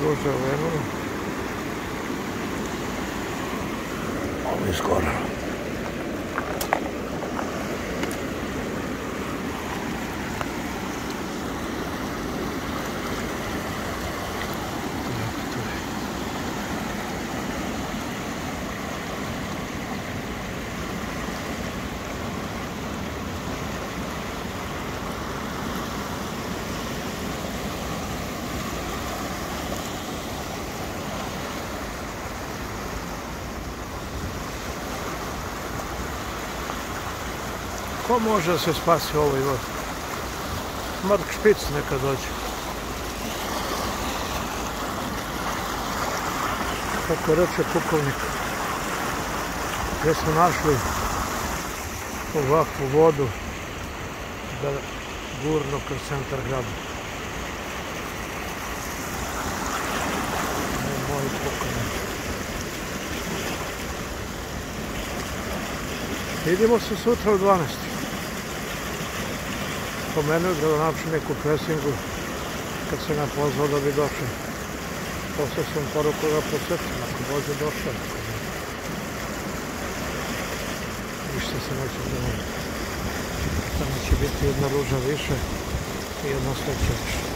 ruže u Venuru. Ovo je skoro. Ko može da se spasi ovoj vodi? Mark Špic neka dođe. Kako reče pukovnik, gdje smo našli ovakvu vodu da gurno kroz centar grada. Moj pukovnik. Vidimo se sutra u 12. Pomenuo da napišem neku presingu kad se nam pozvao da bi došao. Poslao sam poruku da posjetim, ako dođe došao. Ništa se neće zanimati. Tamo će biti jedna ruža više i jedna sveća više.